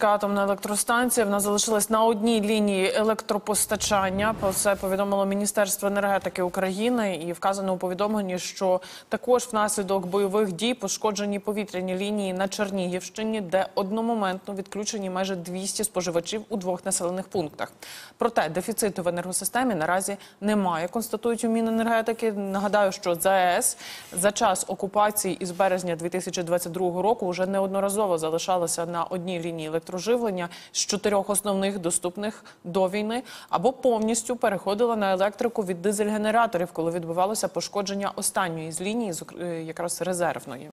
Запорізька атомна електростанція. Вона залишилась на одній лінії електропостачання. Про це повідомило Міністерство енергетики України. І вказано у повідомленні, що також внаслідок бойових дій пошкоджені повітряні лінії на Чернігівщині, де одномоментно відключені майже 200 споживачів у двох населених пунктах. Проте дефіциту в енергосистемі наразі немає, констатують у Міненергетики. Нагадаю, що ЗАЕС за час окупації із березня 2022 року вже неодноразово залишалася на одній лінії електроживлення з 4 основних доступних до війни, або повністю переходила на електрику від дизель-генераторів, коли відбувалося пошкодження останньої з лінії, якраз резервної.